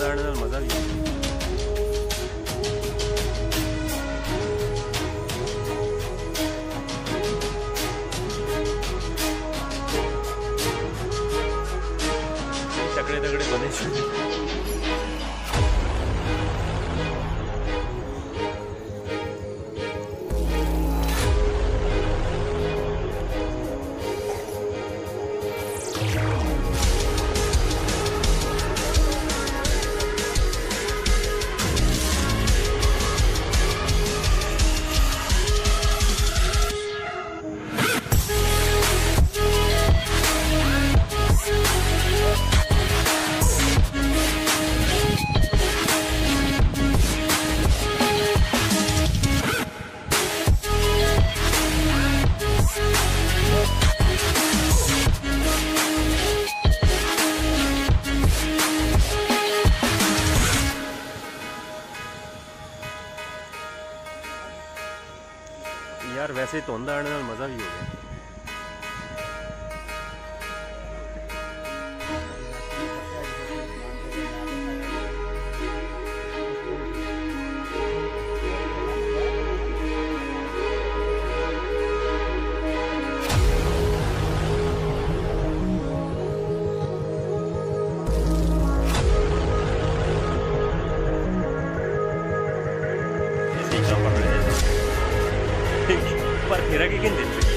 आने नाल मजा भी तगड़े तगड़े बने यार। वैसे धुंध आने नाल मजा भी हो गया। पर फिर किन दिन